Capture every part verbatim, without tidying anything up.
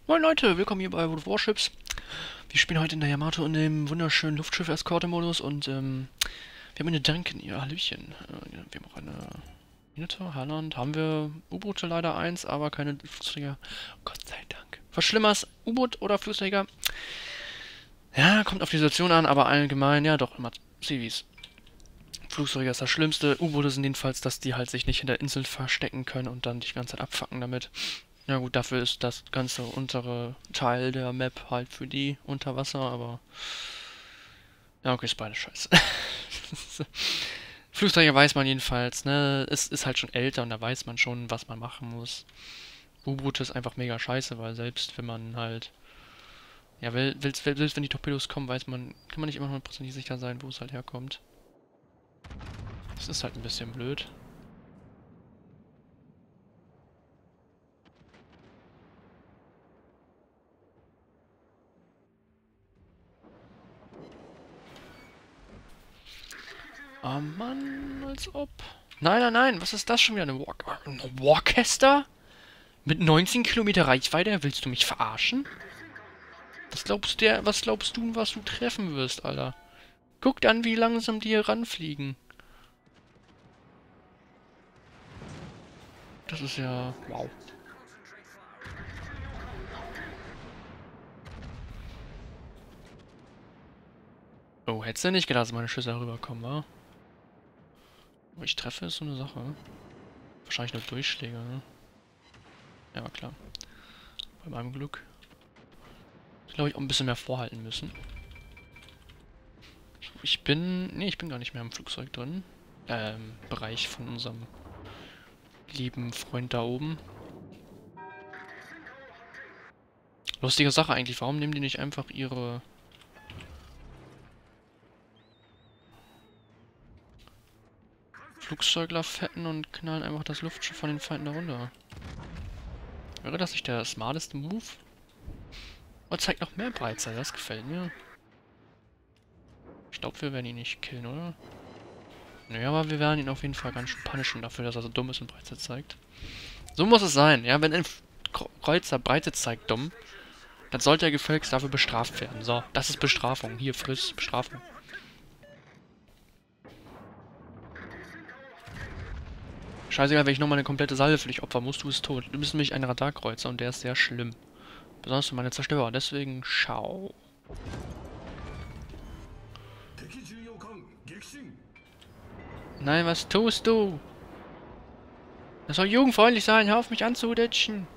Moin Leute, willkommen hier bei World of Warships. Wir spielen heute in der Yamato in dem wunderschönen Luftschiff-Eskorte-Modus und ähm, wir haben eine Duncan hier, Hallöchen. Äh, wir haben auch eine Minotaur, Harland, haben wir U-Boote leider eins, aber keine Flugsträger. Gott sei Dank. Was Schlimmeres, U-Boot oder Flugsträger? Ja, kommt auf die Situation an, aber allgemein, ja doch, immer Civis. Flugsträger ist das Schlimmste. U-Boote sind jedenfalls, dass die halt sich nicht hinter Inseln verstecken können und dann die ganze Zeit abfacken damit. Ja gut, dafür ist das ganze untere Teil der Map halt für die unter Wasser, aber... Ja, okay, ist beide scheiße. Flugsträger weiß man jedenfalls, ne? Es ist halt schon älter und da weiß man schon, was man machen muss. U-Boote ist einfach mega scheiße, weil selbst wenn man halt... Ja, will, willst, selbst wenn die Torpedos kommen, weiß man, kann man nicht immer hundertprozentig sicher sein, wo es halt herkommt. Das ist halt ein bisschen blöd. Oh Mann, als ob. Nein, nein, nein, was ist das schon wieder? Eine, Walk eine Warcaster? Mit neunzehn Kilometer Reichweite? Willst du mich verarschen? Was glaubst du, was glaubst du, was du treffen wirst, Alter? Guck an, wie langsam die hier ranfliegen. Das ist ja... Wow. Oh, hättest du nicht gedacht, dass meine Schüsse rüberkommen, wa? Wo ich treffe, ist so eine Sache. Wahrscheinlich nur Durchschläge, ne? Ja, klar. Bei meinem Glück. Glaube ich auch ein bisschen mehr vorhalten müssen. Ich bin... Nee, ich bin gar nicht mehr im Flugzeug drin. Ähm, Bereich von unserem lieben Freund da oben. Lustige Sache eigentlich. Warum nehmen die nicht einfach ihre... Flugzeugler fetten und knallen einfach das Luftschiff von den Feinden darunter? Wäre das nicht der smarteste Move? Oh, zeigt noch mehr Breitseite. Das gefällt mir. Ich glaube, wir werden ihn nicht killen, oder? Naja, aber wir werden ihn auf jeden Fall ganz schön punishen dafür, dass er so dumm ist und Breite zeigt. So muss es sein, ja? Wenn ein Kreuzer Breite zeigt, dumm, dann sollte er gefälligst dafür bestraft werden. So, das ist Bestrafung. Hier, friss, Bestrafung. Scheißegal, wenn ich nochmal eine komplette Salve für dich opfern muss, du bist tot. Du bist nämlich ein Radarkreuzer und der ist sehr schlimm. Besonders für meine Zerstörer. Deswegen, schau. Nein, was tust du? Das soll jugendfreundlich sein, hör auf mich anzuditschen.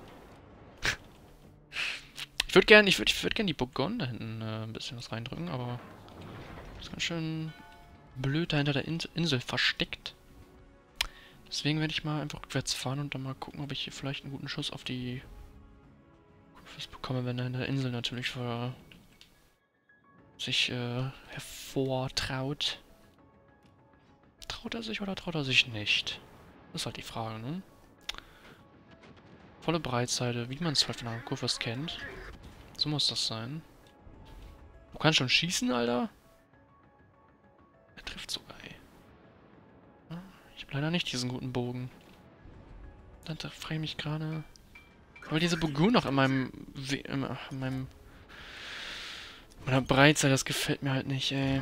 Ich würde gerne, ich würde ich würd gerne die Bourgogne da hinten äh, ein bisschen was reindrücken, aber das ist ganz schön blöd da hinter der In Insel versteckt. Deswegen werde ich mal einfach rückwärts fahren und dann mal gucken, ob ich hier vielleicht einen guten Schuss auf die Kurves bekomme, wenn er in der Insel natürlich für sich äh, hervortraut. Traut er sich oder traut er sich nicht? Das ist halt die Frage, ne? Volle Breitseite, wie man es halt von einer Kurves kennt. So muss das sein. Du kannst schon schießen, Alter? Er trifft sogar, ey. Ich habe leider nicht diesen guten Bogen. Dann frage ich mich gerade... Weil diese Bourgogne noch in meinem... We in meinem... meiner Breitseite, das gefällt mir halt nicht, ey.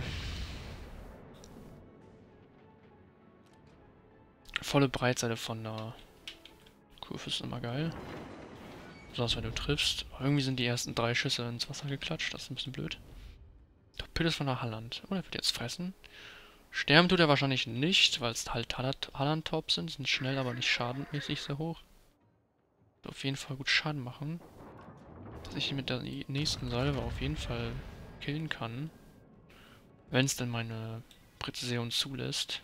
Volle Breitseite von der Kurve ist immer geil. Besonders wenn du triffst. Aber irgendwie sind die ersten drei Schüsse ins Wasser geklatscht. Das ist ein bisschen blöd. Torpedos von der Halland. Oh, der wird jetzt fressen. Sterben tut er wahrscheinlich nicht, weil es halt Halland-Top sind. Sind schnell, aber nicht schadenmäßig sehr hoch. Wird auf jeden Fall gut Schaden machen. Dass ich ihn mit der nächsten Salve auf jeden Fall killen kann. Wenn es denn meine Präzision zulässt.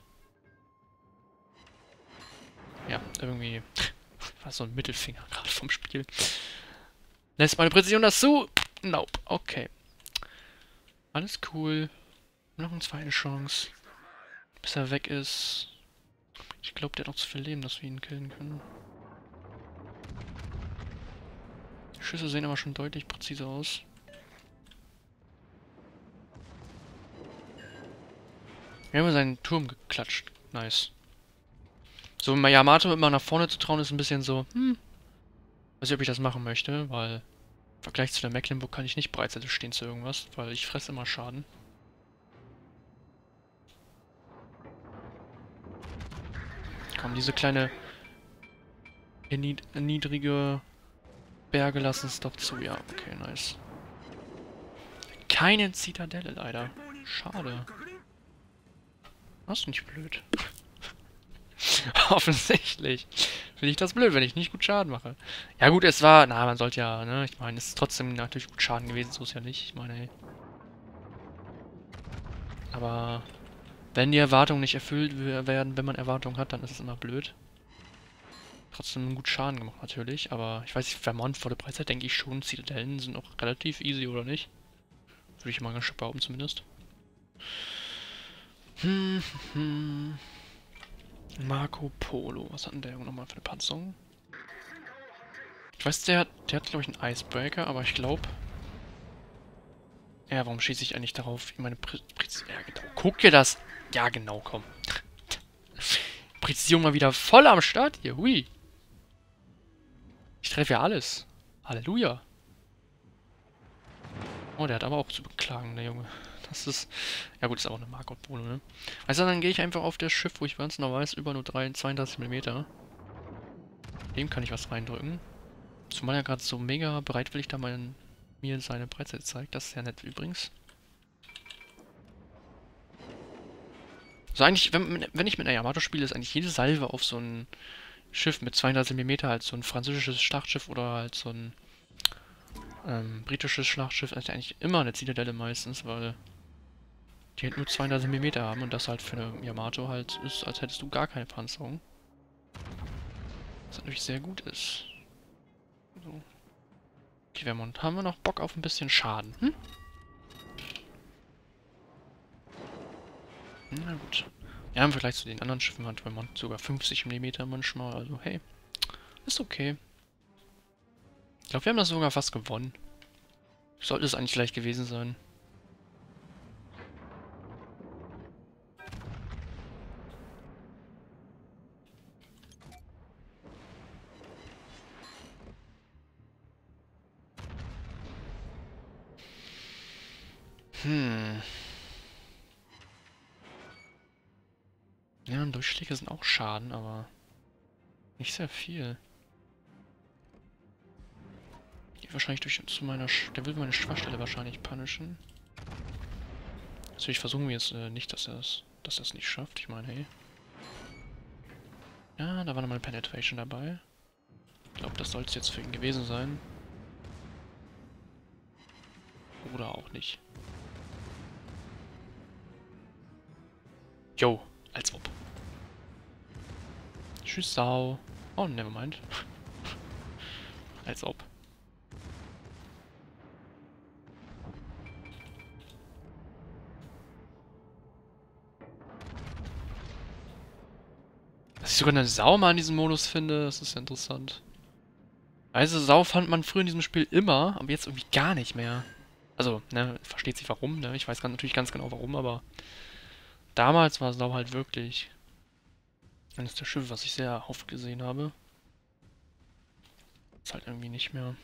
Ja, irgendwie war so ein Mittelfinger gerade vom Spiel. Lässt meine Präzision das zu? Nope. Okay. Alles cool. Noch eine zweite Chance. Bis er weg ist. Ich glaube, der hat noch zu viel Leben, dass wir ihn killen können. Die Schüsse sehen aber schon deutlich präziser aus. Wir haben seinen Turm geklatscht. Nice. So, Yamato immer nach vorne zu trauen, ist ein bisschen so, hm. Weiß nicht, ob ich das machen möchte, weil Vergleich zu der Mecklenburg kann ich nicht Breitseite stehen zu irgendwas, weil ich fresse immer Schaden. Komm, diese kleine niedrige Berge lassen es doch zu. Ja, okay, nice. Keine Zitadelle leider. Schade. Das ist nicht blöd. Offensichtlich. Finde ich das blöd, wenn ich nicht gut Schaden mache. Ja gut, es war... Na, man sollte ja, ne? Ich meine, es ist trotzdem natürlich gut Schaden gewesen, so ist ja nicht. Ich meine, ey. Aber... Wenn die Erwartungen nicht erfüllt werden, wenn man Erwartungen hat, dann ist es immer blöd. Trotzdem gut Schaden gemacht natürlich, aber ich weiß nicht, Vermont vor der Preiszeit denke ich schon, Zitadellen sind auch relativ easy, oder nicht? Würde ich mal ganz behaupten zumindest. Hm, hm. Marco Polo, was hat denn der nochmal für eine Panzerung? Ich weiß, der, der hat glaube ich einen Icebreaker, aber ich glaube... Ja, warum schieße ich eigentlich darauf? Ich meine, Prä Prä ja, genau. Guck dir das... Ja, genau, komm. Präzision mal wieder voll am Start hier, hui. Ich treffe ja alles. Halleluja. Oh, der hat aber auch zu beklagen, der Junge. Das ist... Ja gut, ist auch eine Marco Polo, ne? Also dann gehe ich einfach auf das Schiff, wo ich ganz noch weiß, über nur zweiunddreißig Millimeter. Dem kann ich was reindrücken. Zumal er gerade so mega bereitwillig da meinen, mir seine Breitseite zeigt. Das ist sehr nett übrigens. Also eigentlich, wenn, wenn ich mit einer Yamato spiele, ist eigentlich jede Salve auf so ein Schiff mit zweiunddreißig Millimeter, halt so ein französisches Schlachtschiff oder halt so ein ähm, britisches Schlachtschiff, ist eigentlich immer eine Zitadelle meistens, weil die halt nur zweiunddreißig Millimeter haben und das halt für eine Yamato halt ist, als hättest du gar keine Panzerung. Was natürlich sehr gut ist. So. Okay, Vermont, haben wir noch Bock auf ein bisschen Schaden, hm? Na gut. Ja, im Vergleich zu den anderen Schiffen hat Vermont sogar fünfzig Millimeter manchmal, also hey. Ist okay. Ich glaube, wir haben das sogar fast gewonnen. Sollte es eigentlich gleich gewesen sein. Hm. Ja, Durchschläge sind auch Schaden, aber nicht sehr viel. Die wahrscheinlich durch zu meiner Sch der will meine Schwachstelle wahrscheinlich punishen. Natürlich versuchen wir jetzt äh, nicht, dass er es dass er es nicht schafft. Ich meine, hey. Ja, da war nochmal eine Penetration dabei. Ich glaube, das soll es jetzt für ihn gewesen sein. Oder auch nicht. Yo, als ob. Tschüss, Sau. Oh, nevermind. Als ob. Dass ich sogar eine Sau mal in diesem Modus finde, das ist ja interessant. Also Sau fand man früher in diesem Spiel immer, aber jetzt irgendwie gar nicht mehr. Also, ne, versteht sich warum, ne? Ich weiß ganz, natürlich ganz genau warum, aber damals war Sau halt wirklich eines der Schiffe, was ich sehr oft gesehen habe. Ist halt irgendwie nicht mehr.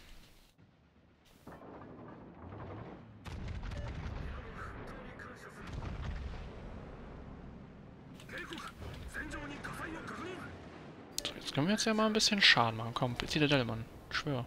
So, jetzt können wir jetzt ja mal ein bisschen Schaden machen. Komm, Zitadelle, Mann. Ich schwör.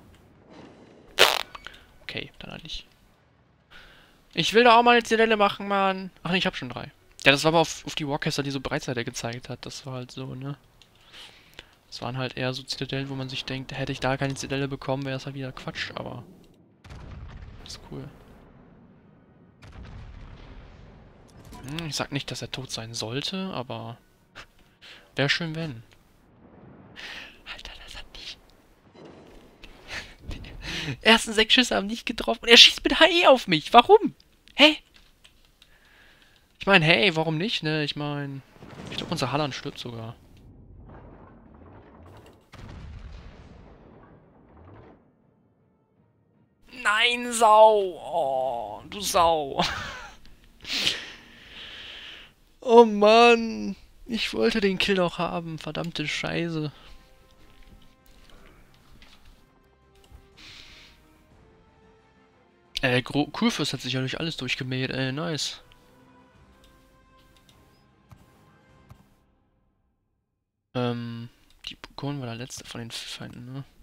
Okay, dann halt nicht. Ich will da auch mal eine Zitadelle machen, Mann. Ach nee, ich hab schon drei. Ja, das war aber auf, auf die Warcaster, die so Breitseite gezeigt hat. Das war halt so, ne? Das waren halt eher so Zitadellen, wo man sich denkt, hätte ich da keine Zitadelle bekommen, wäre es halt wieder Quatsch, aber... Das ist cool. Hm, ich sag nicht, dass er tot sein sollte, aber... Wäre schön, wenn. Alter, das hat nicht... Die ersten sechs Schüsse haben nicht getroffen und er schießt mit H E auf mich. Warum? Hä? Ich meine, hey, warum nicht, ne? Ich meine... Ich glaube, unser Halland stirbt sogar. Nein, Sau! Oh, du Sau! Oh Mann! Ich wollte den Kill doch haben, verdammte Scheiße. Äh, Gro Kurfürst hat sich ja durch alles durchgemäht, ey, nice. Ähm, die Burgon war der letzte von den Feinden, ne?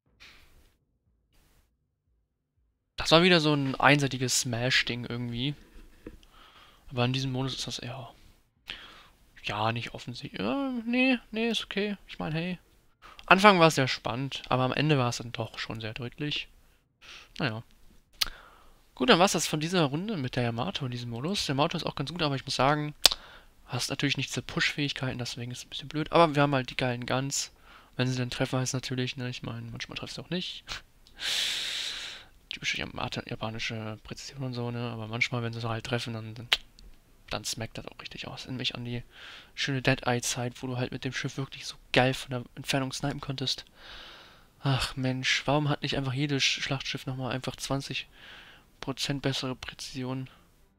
Das war wieder so ein einseitiges Smash-Ding irgendwie. Aber in diesem Modus ist das eher... Ja, nicht offensichtlich. Ja, nee, nee, ist okay. Ich meine, hey. Anfang war es sehr spannend, aber am Ende war es dann doch schon sehr deutlich. Naja. Gut, dann war es das von dieser Runde mit der Yamato in diesem Modus. Der Yamato ist auch ganz gut, aber ich muss sagen, hast natürlich nicht diese Push-Fähigkeiten, deswegen ist es ein bisschen blöd. Aber wir haben halt die geilen Guns. Wenn sie dann treffen, heißt natürlich, ne, ich meine, manchmal trifft sie auch nicht. Typische japanische Präzision und so, ne, aber manchmal, wenn sie so halt treffen, dann, dann smackt das auch richtig aus. In mich an die schöne Dead-Eye-Zeit, wo du halt mit dem Schiff wirklich so geil von der Entfernung snipen konntest. Ach Mensch, warum hat nicht einfach jedes Schlachtschiff nochmal einfach zwanzig Prozent bessere Präzision?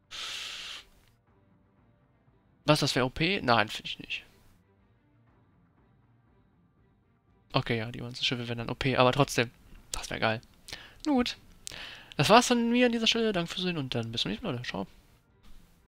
Was, das wäre O P? Nein, finde ich nicht. Okay, ja, die ganzen Schiffe wären dann O P, aber trotzdem, das wäre geil. Nun gut, das war's von mir an dieser Stelle. Danke fürs Sehen und dann bis zum nächsten Mal, Leute. Ciao.